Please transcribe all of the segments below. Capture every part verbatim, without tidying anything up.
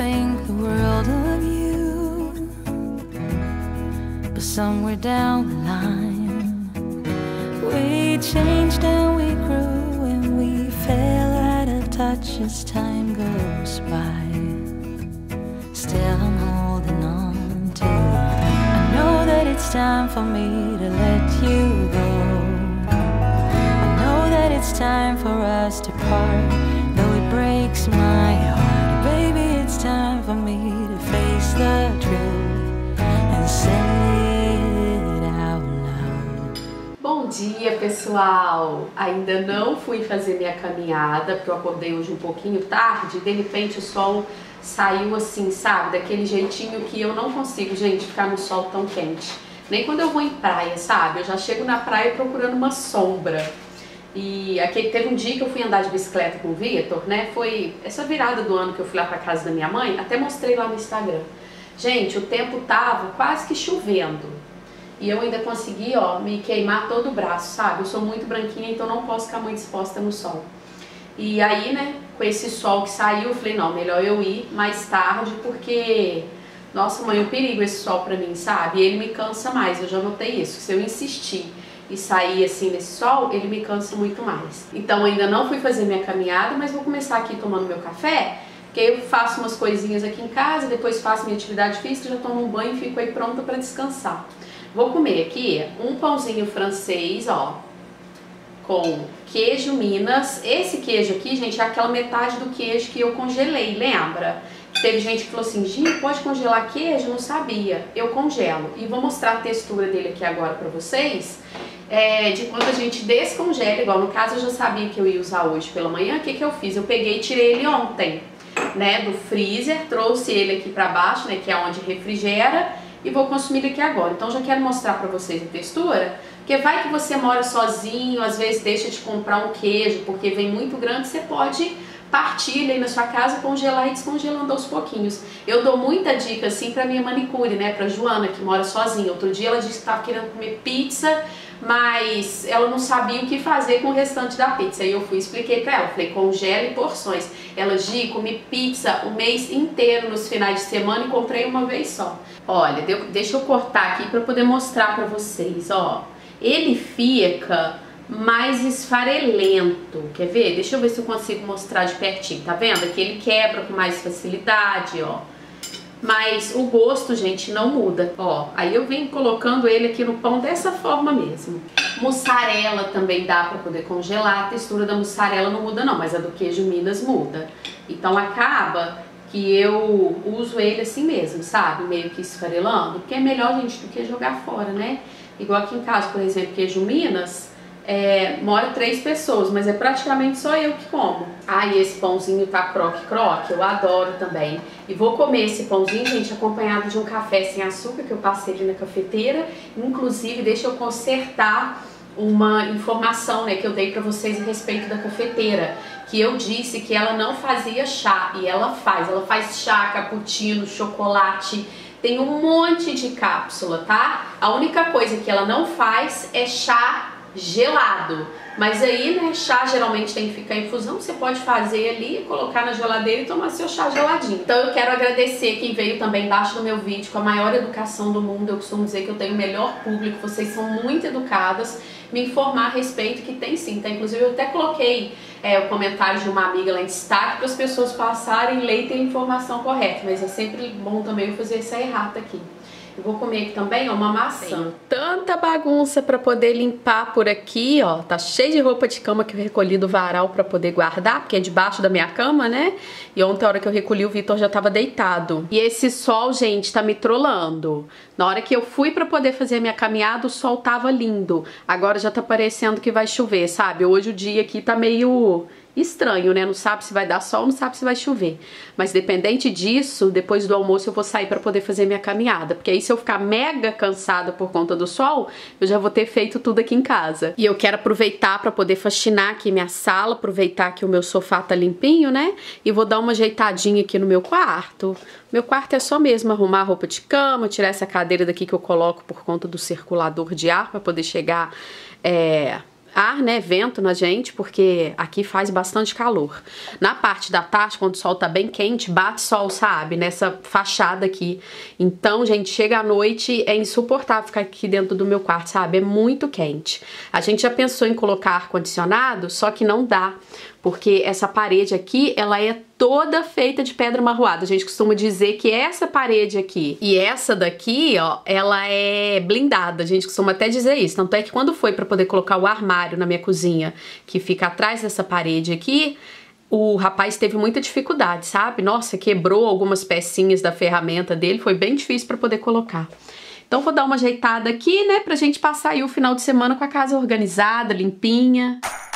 think the world of you, but somewhere down the line we changed and we grew and we fell out of touch as time goes by. Still I'm holding on to you. I know that it's time for me to let you go. I know that it's time for us to part, though it breaks my heart. Baby, it's time for me to face the truth and say it out loud. Bom dia, pessoal! Ainda não fui fazer minha caminhada, porque eu acordei hoje um pouquinho tarde, e de repente o sol saiu assim, sabe? Daquele jeitinho que eu não consigo, gente, ficar no sol tão quente. Nem quando eu vou em praia, sabe? Eu já chego na praia procurando uma sombra. E aqui teve um dia que eu fui andar de bicicleta com o Vitor, né? Foi essa virada do ano que eu fui lá pra casa da minha mãe, até mostrei lá no Instagram. Gente, o tempo tava quase que chovendo. E eu ainda consegui, ó, me queimar todo o braço, sabe? Eu sou muito branquinha, então não posso ficar muito exposta no sol. E aí, né, com esse sol que saiu, eu falei, não, melhor eu ir mais tarde, porque, nossa mãe, é um perigo esse sol pra mim, sabe? E ele me cansa mais, eu já notei isso, se eu insistir e sair assim nesse sol, ele me cansa muito mais. Então ainda não fui fazer minha caminhada, mas vou começar aqui tomando meu café, que aí eu faço umas coisinhas aqui em casa, depois faço minha atividade física, já tomo um banho e fico aí pronta pra descansar. Vou comer aqui um pãozinho francês, ó, com queijo Minas. Esse queijo aqui, gente, é aquela metade do queijo que eu congelei, lembra? Teve gente que falou assim, Gi, pode congelar queijo? Eu não sabia. Eu congelo. E vou mostrar a textura dele aqui agora pra vocês. É, de quando a gente descongela, igual no caso eu já sabia que eu ia usar hoje pela manhã, o que que eu fiz? Eu peguei e tirei ele ontem, né, do freezer, trouxe ele aqui pra baixo, né, que é onde refrigera, e vou consumir ele aqui agora. Então já quero mostrar pra vocês a textura, porque vai que você mora sozinho, às vezes deixa de comprar um queijo, porque vem muito grande, você pode partir ele aí na sua casa, congelar e descongelando aos pouquinhos. Eu dou muita dica assim pra minha manicure, né, pra Joana, que mora sozinha. Outro dia ela disse que tava querendo comer pizza, mas ela não sabia o que fazer com o restante da pizza. Aí eu fui e expliquei pra ela, falei, congele porções. Ela, Gi, comi pizza o mês inteiro nos finais de semana e comprei uma vez só. Olha, deixa eu cortar aqui pra poder mostrar pra vocês, ó. Ele fica mais esfarelento, quer ver? Deixa eu ver se eu consigo mostrar de pertinho, tá vendo? Aqui ele quebra com mais facilidade, ó. Mas o gosto, gente, não muda, ó. Aí eu venho colocando ele aqui no pão dessa forma mesmo. Mussarela também dá pra poder congelar. A textura da mussarela não muda não, mas a do queijo Minas muda. Então acaba que eu uso ele assim mesmo, sabe? Meio que esfarelando, porque é melhor, gente, do que jogar fora, né? Igual aqui em casa, por exemplo, queijo Minas, é, mora três pessoas, mas é praticamente só eu que como. Ah, e esse pãozinho tá croque-croque, eu adoro também. E vou comer esse pãozinho, gente, acompanhado de um café sem açúcar que eu passei ali na cafeteira. Inclusive, deixa eu consertar uma informação, né, que eu dei pra vocês a respeito da cafeteira, que eu disse que ela não fazia chá, e ela faz. Ela faz chá, cappuccino, chocolate, tem um monte de cápsula, tá? A única coisa que ela não faz é chá gelado. Mas aí, né, chá geralmente tem que ficar em infusão, você pode fazer ali, colocar na geladeira e tomar seu chá geladinho. Então eu quero agradecer quem veio também embaixo do meu vídeo com a maior educação do mundo. Eu costumo dizer que eu tenho o melhor público, vocês são muito educadas. Me informar a respeito que tem sim, tá? Inclusive eu até coloquei é, o comentário de uma amiga lá em destaque para as pessoas passarem, ler e ter a informação correta. Mas é sempre bom também eu fazer essa errata aqui. Eu vou comer aqui também, ó, uma maçã. Tenho tanta bagunça pra poder limpar por aqui, ó. Tá cheio de roupa de cama que eu recolhi do varal pra poder guardar, porque é debaixo da minha cama, né? E ontem, a hora que eu recolhi, o Vitor já tava deitado. E esse sol, gente, tá me trollando. Na hora que eu fui pra poder fazer a minha caminhada, o sol tava lindo. Agora já tá parecendo que vai chover, sabe? Hoje o dia aqui tá meio estranho, né? Não sabe se vai dar sol, não sabe se vai chover. Mas dependente disso, depois do almoço eu vou sair para poder fazer minha caminhada. Porque aí se eu ficar mega cansada por conta do sol, eu já vou ter feito tudo aqui em casa. E eu quero aproveitar para poder faxinar aqui minha sala, aproveitar que o meu sofá tá limpinho, né? E vou dar uma ajeitadinha aqui no meu quarto. Meu quarto é só mesmo arrumar a roupa de cama, tirar essa cadeira daqui que eu coloco por conta do circulador de ar para poder chegar... É... ar, né, vento na gente, porque aqui faz bastante calor. Na parte da tarde, quando o sol tá bem quente, bate sol, sabe, nessa fachada aqui. Então, gente, chega à noite, é insuportável ficar aqui dentro do meu quarto, sabe, é muito quente. A gente já pensou em colocar ar-condicionado, só que não dá, porque essa parede aqui, ela é toda feita de pedra marroada. A gente costuma dizer que essa parede aqui e essa daqui, ó, ela é blindada. A gente costuma até dizer isso. Tanto é que quando foi pra poder colocar o armário na minha cozinha, que fica atrás dessa parede aqui, o rapaz teve muita dificuldade, sabe? Nossa, quebrou algumas pecinhas da ferramenta dele, foi bem difícil pra poder colocar. Então vou dar uma ajeitada aqui, né, pra gente passar aí o final de semana com a casa organizada, limpinha.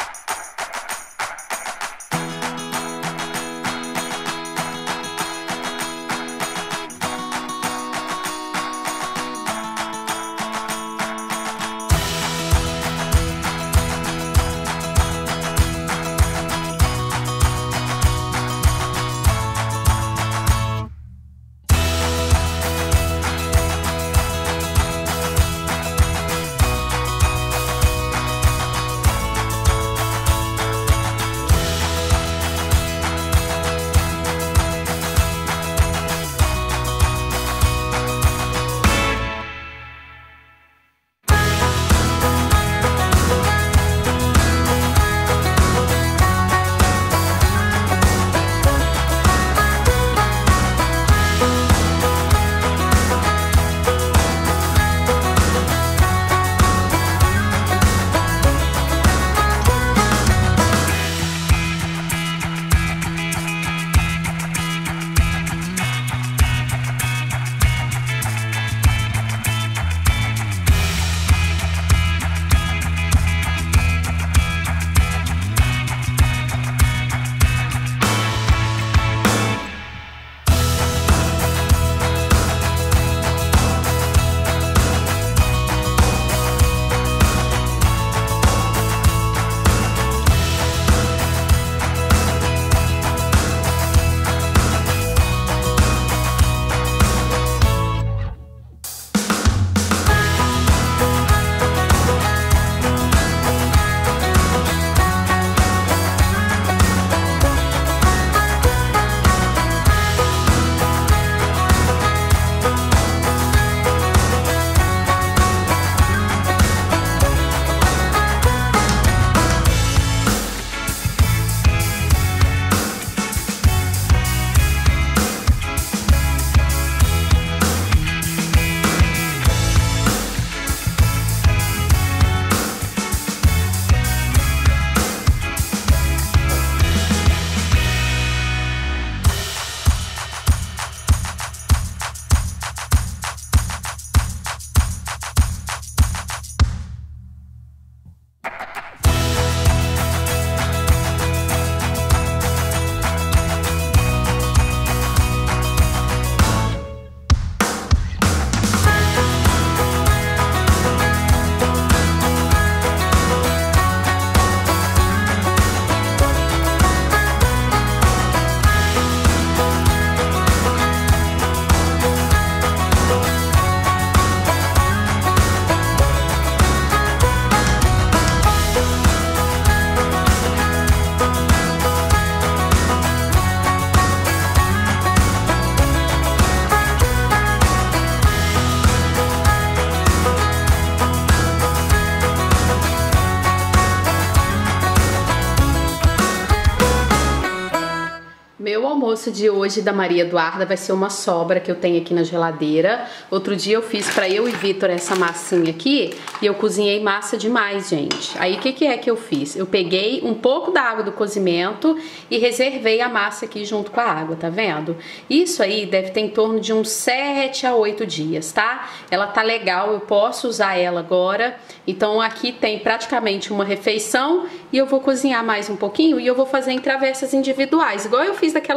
Meu almoço de hoje da Maria Eduarda vai ser uma sobra que eu tenho aqui na geladeira. Outro dia eu fiz pra eu e Vitor essa massinha aqui e eu cozinhei massa demais, gente. Aí o que que é que eu fiz? Eu peguei um pouco da água do cozimento e reservei a massa aqui junto com a água, tá vendo? Isso aí deve ter em torno de uns sete a oito dias, tá? Ela tá legal, eu posso usar ela agora. Então aqui tem praticamente uma refeição e eu vou cozinhar mais um pouquinho e eu vou fazer em travessas individuais, igual eu fiz daquela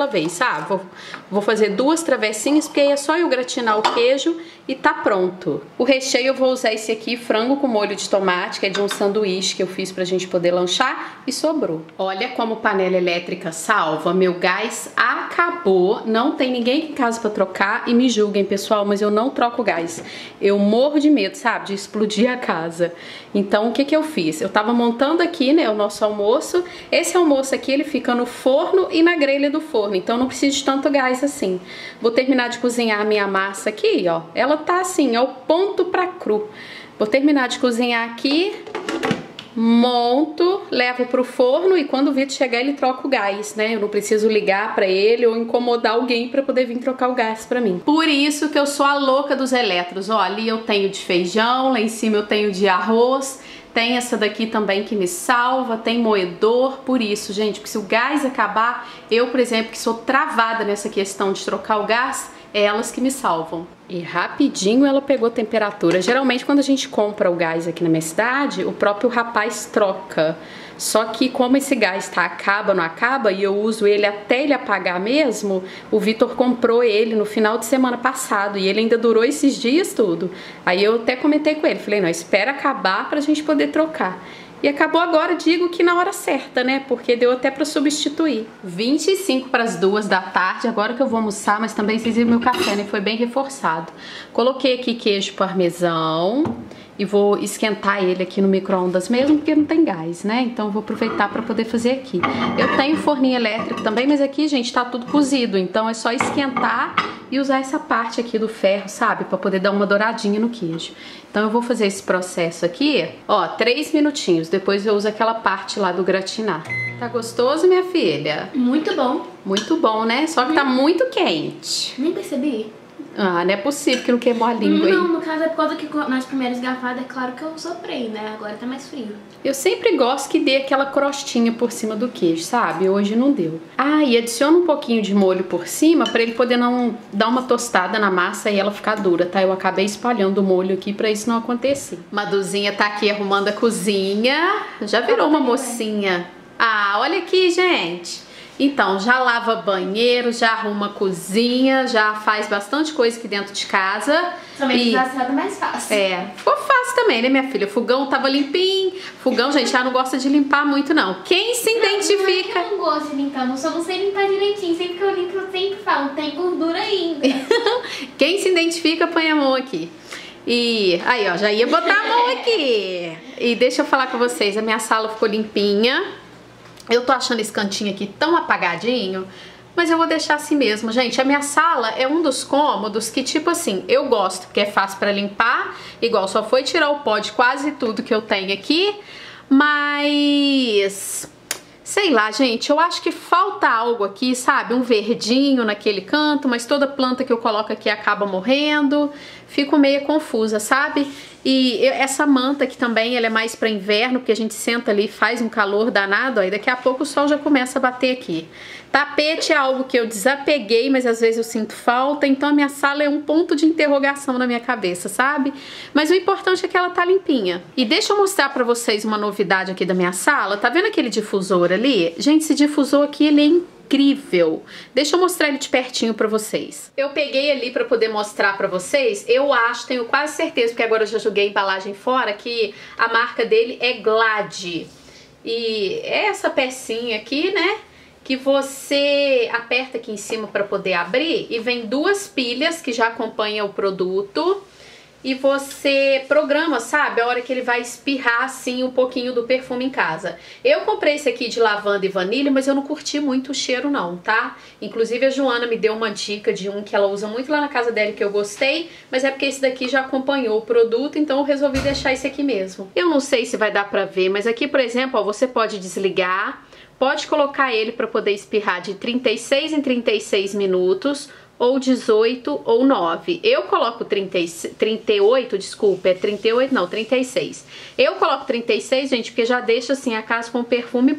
vez, sabe? Vou, vou fazer duas travessinhas, porque aí é só eu gratinar o queijo e tá pronto. O recheio eu vou usar esse aqui, frango com molho de tomate, que é de um sanduíche que eu fiz pra gente poder lanchar e sobrou. Olha como panela elétrica salva, meu gás acabou, não tem ninguém aqui em casa pra trocar e me julguem, pessoal, mas eu não troco gás. Eu morro de medo, sabe, de explodir a casa. Então, o que que eu fiz? Eu tava montando aqui, né, o nosso almoço. Esse almoço aqui, ele fica no forno e na grelha do forno, então não preciso de tanto gás assim. Vou terminar de cozinhar a minha massa aqui, ó. Ela tá assim, ao ponto pra cru. Vou terminar de cozinhar aqui, monto, levo pro forno e quando o Vitor chegar ele troca o gás, né? Eu não preciso ligar pra ele ou incomodar alguém pra poder vir trocar o gás pra mim. Por isso que eu sou a louca dos elétricos. Ó, ali eu tenho de feijão, lá em cima eu tenho de arroz. Tem essa daqui também que me salva, tem moedor, por isso, gente, porque se o gás acabar, eu, por exemplo, que sou travada nessa questão de trocar o gás, é elas que me salvam. E rapidinho ela pegou temperatura. Geralmente quando a gente compra o gás aqui na minha cidade, o próprio rapaz troca. Só que como esse gás tá acaba, não acaba, e eu uso ele até ele apagar mesmo, o Vitor comprou ele no final de semana passado e ele ainda durou esses dias tudo. Aí eu até comentei com ele, falei, não, espera acabar pra gente poder trocar. E acabou agora, digo que na hora certa, né? Porque deu até pra substituir. vinte e cinco para as duas da tarde, agora que eu vou almoçar, mas também fiz meu café, né? Foi bem reforçado. Coloquei aqui queijo parmesão e vou esquentar ele aqui no micro-ondas mesmo, porque não tem gás, né? Então eu vou aproveitar pra poder fazer aqui. Eu tenho forninho elétrico também, mas aqui, gente, tá tudo cozido, então é só esquentar e usar essa parte aqui do ferro, sabe? Pra poder dar uma douradinha no queijo. Então eu vou fazer esse processo aqui, ó, três minutinhos, depois eu uso aquela parte lá do gratinar. Tá gostoso, minha filha? Muito bom. Muito bom, né? Só que hum. tá muito quente. Nem percebi. Ah, não é possível que não queimou a língua aí. Não, no caso é por causa que nas primeiras garfadas, é claro que eu soprei, né? Agora tá mais frio. Eu sempre gosto que dê aquela crostinha por cima do queijo, sabe? Hoje não deu. Ah, e adiciona um pouquinho de molho por cima pra ele poder não dar uma tostada na massa e ela ficar dura, tá? Eu acabei espalhando o molho aqui pra isso não acontecer. Maduzinha tá aqui arrumando a cozinha. Já virou uma mocinha. Ah, olha aqui, gente. Então, já lava banheiro, já arruma a cozinha, já faz bastante coisa aqui dentro de casa. Somente é mais fácil. É, ficou fácil também, né, minha filha? O fogão tava limpinho. Fogão, gente, já não gosta de limpar muito, não. Quem se não, identifica... Não, é que eu não gosto de limpar, eu só não sei limpar direitinho. Sempre que eu limpo, eu sempre falo, tem gordura ainda. Quem se identifica, põe a mão aqui. E aí, ó, já ia botar a mão aqui. E deixa eu falar com vocês, a minha sala ficou limpinha. Eu tô achando esse cantinho aqui tão apagadinho, mas eu vou deixar assim mesmo, gente. A minha sala é um dos cômodos que, tipo assim, eu gosto, porque é fácil pra limpar. Igual, só foi tirar o pó de quase tudo que eu tenho aqui, mas... sei lá, gente, eu acho que falta algo aqui, sabe? Um verdinho naquele canto, mas toda planta que eu coloco aqui acaba morrendo. Fico meio confusa, sabe? E eu, essa manta aqui também, ela é mais para inverno, porque a gente senta ali, faz um calor danado, aí daqui a pouco o sol já começa a bater aqui. Tapete é algo que eu desapeguei, mas às vezes eu sinto falta, então a minha sala é um ponto de interrogação na minha cabeça, sabe? Mas o importante é que ela tá limpinha. E deixa eu mostrar pra vocês uma novidade aqui da minha sala. Tá vendo aquele difusor ali? Gente, esse difusor aqui, ele é incrível. Deixa eu mostrar ele de pertinho pra vocês. Eu peguei ali pra poder mostrar pra vocês. Eu acho, tenho quase certeza, porque agora eu já joguei a embalagem fora, que a marca dele é Glad. E é essa pecinha aqui, né? Que você aperta aqui em cima para poder abrir e vem duas pilhas que já acompanham o produto e você programa, sabe, a hora que ele vai espirrar assim um pouquinho do perfume em casa. Eu comprei esse aqui de lavanda e vanilha, mas eu não curti muito o cheiro não, tá? Inclusive a Joana me deu uma dica de um que ela usa muito lá na casa dela que eu gostei, mas é porque esse daqui já acompanhou o produto, então eu resolvi deixar esse aqui mesmo. Eu não sei se vai dar pra ver, mas aqui, por exemplo, ó, você pode desligar. Pode colocar ele para poder espirrar de trinta e seis em trinta e seis minutos, ou dezoito ou nove. Eu coloco trinta, trinta e oito, desculpa, é trinta e oito não, trinta e seis. Eu coloco trinta e seis, gente, porque já deixa assim a casa com um perfume bom.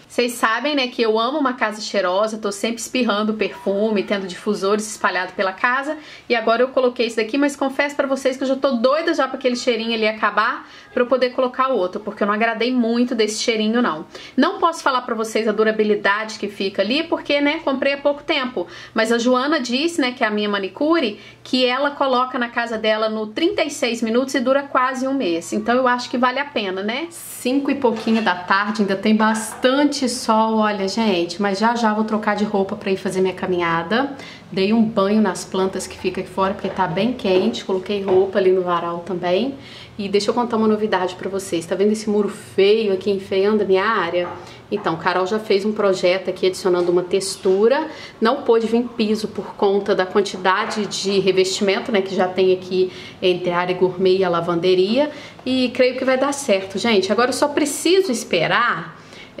Vocês sabem, né, que eu amo uma casa cheirosa, tô sempre espirrando perfume, tendo difusores espalhados pela casa. E agora eu coloquei isso daqui, mas confesso pra vocês que eu já tô doida já pra aquele cheirinho ali acabar, pra eu poder colocar outro, porque eu não agradei muito desse cheirinho, não. Não posso falar pra vocês a durabilidade que fica ali, porque, né, comprei há pouco tempo. Mas a Joana disse, né, que é a minha manicure, que ela coloca na casa dela no trinta e seis minutos e dura quase um mês. Então eu acho que vale a pena, né? Cinco e pouquinho da tarde, ainda tem bastante sol, olha, gente, mas já já vou trocar de roupa pra ir fazer minha caminhada. Dei um banho nas plantas que fica aqui fora, porque tá bem quente, coloquei roupa ali no varal também. E deixa eu contar uma novidade pra vocês, tá vendo esse muro feio aqui enfeiando a minha área? Então, Carol já fez um projeto aqui adicionando uma textura, não pôde vir piso por conta da quantidade de revestimento, né, que já tem aqui entre a área gourmet e a lavanderia, e creio que vai dar certo, gente. Agora eu só preciso esperar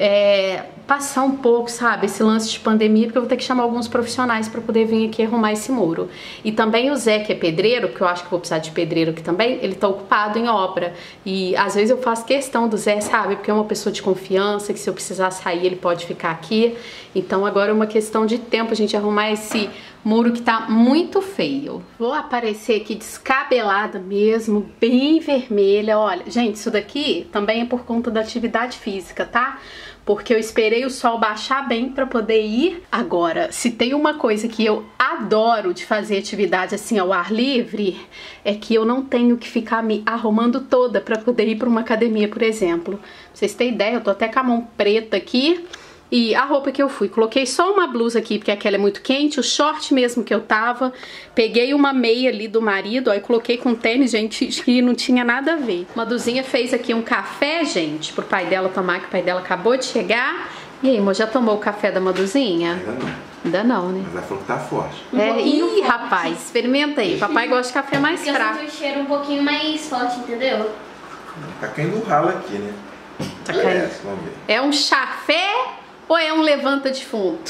É, passar um pouco, sabe, esse lance de pandemia, porque eu vou ter que chamar alguns profissionais para poder vir aqui arrumar esse muro. E também o Zé, que é pedreiro, porque eu acho que vou precisar de pedreiro aqui também, ele tá ocupado em obra. E às vezes eu faço questão do Zé, sabe, porque é uma pessoa de confiança, que se eu precisar sair ele pode ficar aqui. Então agora é uma questão de tempo a gente arrumar esse muro que tá muito feio. Vou aparecer aqui descabelada mesmo, bem vermelha. Olha, gente, isso daqui também é por conta da atividade física, tá? Porque eu esperei o sol baixar bem pra poder ir. Agora, se tem uma coisa que eu adoro de fazer atividade assim ao ar livre, é que eu não tenho que ficar me arrumando toda pra poder ir pra uma academia, por exemplo. Pra vocês terem ideia, eu tô até com a mão preta aqui. E a roupa que eu fui, coloquei só uma blusa aqui, porque aquela é muito quente, o short mesmo que eu tava, peguei uma meia ali do marido, aí coloquei com tênis, gente, que não tinha nada a ver. Maduzinha fez aqui um café, gente, pro pai dela tomar, que o pai dela acabou de chegar. E aí, amor, já tomou o café da Maduzinha? Ainda não. Ainda não, né? Mas ela falou que tá forte. Um É, ih, forte. rapaz, experimenta aí. Papai gosta de café mais Porque eu fraco. sinto o cheiro um pouquinho mais forte, entendeu? Tá caindo um ralo aqui, né? Tá caindo. É, vamos ver. É um chafé ou é um levanta defunto?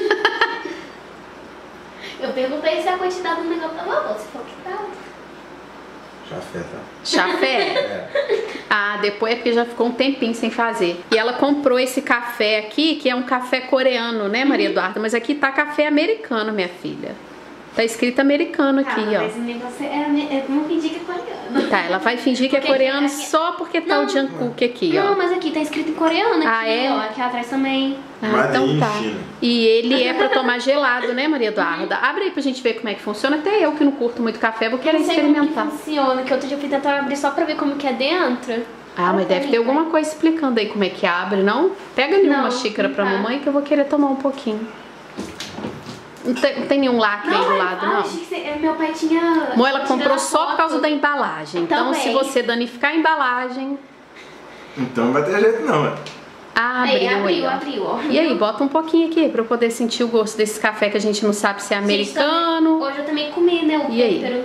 Eu perguntei se a quantidade do negócio tava boa, você falou que tá. Chafé, tá? Chafé? É. Ah, depois é porque já ficou um tempinho sem fazer. E ela comprou esse café aqui, que é um café coreano, né, Maria Eduarda? Mas aqui tá café americano, minha filha. Tá escrito americano aqui, Calma, ó. mas o negócio é, é, vamos fingir que é coreano. Tá, ela vai fingir que é Porque coreano aqui- só porque tá Não. o Jungkook aqui, Não, ó. mas aqui tá escrito em coreano aqui, Ah, é? ó. Aqui atrás também. Ah, Mas então em tá. China. E ele é pra tomar gelado, né, Maria Eduarda? Abre aí pra gente ver como é que funciona. Até eu que não curto muito café, vou querer Eu não sei como experimentar. que funciona, que outro dia eu fui tentar abrir só pra ver como que é dentro. Ah, mas deve ter alguma coisa explicando aí como é que abre, não? Pega ali Não, uma xícara pra tá. mamãe que eu vou querer tomar um pouquinho. Não tem, não tem nenhum lacre aí do mas- lado, ah, não? achei que você- meu pai tinha... Amor, ela tirado comprou a só por foto. causa da embalagem. Então, Também. se você danificar a embalagem... Então não vai ter jeito não, é. Abriu, Aí, abriu, aí, ó. abriu, ó. E aí, bota um pouquinho aqui pra eu poder sentir o gosto desse café que a gente não sabe se é Gente, americano. também- Hoje eu também comi, né, o E aí? pêssaro.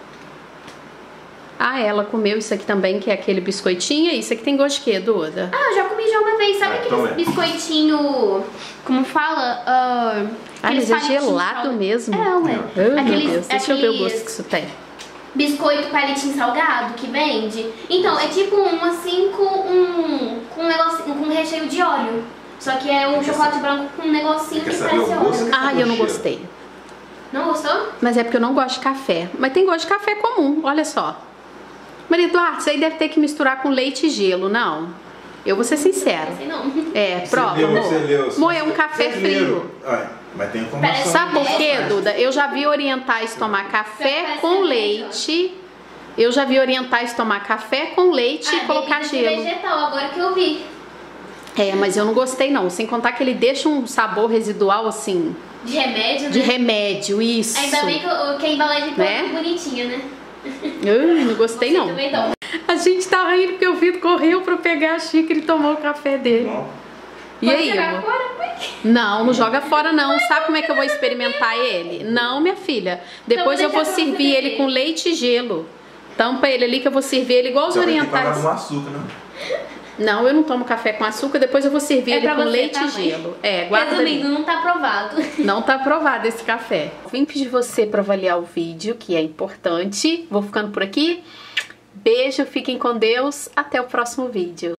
Ah, ela comeu isso aqui também, que é aquele biscoitinho. Isso aqui tem gosto de quê, Duda? Ah, eu já comi já uma vez. Sabe Ah, aqueles então é. biscoitinho... Como fala? Ah, Ah, aqueles mas é palitinhos gelado salgados. mesmo. É, ué. Oh, meu Aqueles- Deus, deixa eu ver o aqueles- gosto que isso tem. Biscoito palitinho salgado que vende. Então, é tipo um assim com um, com um negocinho, com um recheio de óleo. Só que é um Quer chocolate saber- branco com um negocinho Quer que saber parece o gosto? óleo. Ah, eu não cheiro. gostei. Não gostou? Mas é porque eu não gosto de café. Mas tem gosto de café comum, olha só. Maria Eduarda, isso aí deve ter que misturar com leite e gelo, não? Eu vou ser sincera. Não sei não. É, Você prova, leu, amor. você leu. Amor, é um café Vocês frio. leram. Olha, mas tem informação. Parece- Sabe por quê, É. Duda? Eu já vi orientais tomar café Parece com cerveja. leite. Eu já vi orientais tomar café com leite e Ah, colocar bebida de gelo. vegetal, agora que eu vi. É, mas eu não gostei não. Sem contar que ele deixa um sabor residual assim, De remédio, de né? remédio, isso. Ainda bem que, eu- que a embalagem ficou Né? bonitinha, né? Ui, não gostei não. Também não. A gente tá rindo porque o Vitor correu pra pegar a xícara e tomou o café dele. Não. E Pode aí, jogar amor? fora? Ué? Não, não joga fora não. Sabe como é que eu vou experimentar ele? Não, minha filha. Depois Então eu vou deixa pra você servir ele beber. com leite e gelo. Tampa ele ali que eu vou servir ele igual os Então vai ter que orientais. pagar no açúcar, né? Não, eu não tomo café com açúcar, depois eu vou servir É ele pra com você, leite tá, e mãe? gelo. É, guarda Resumindo, ali. não tá aprovado. Não tá aprovado esse café. Vim pedir você pra avaliar o vídeo, que é importante. Vou ficando por aqui. Beijo, fiquem com Deus. Até o próximo vídeo.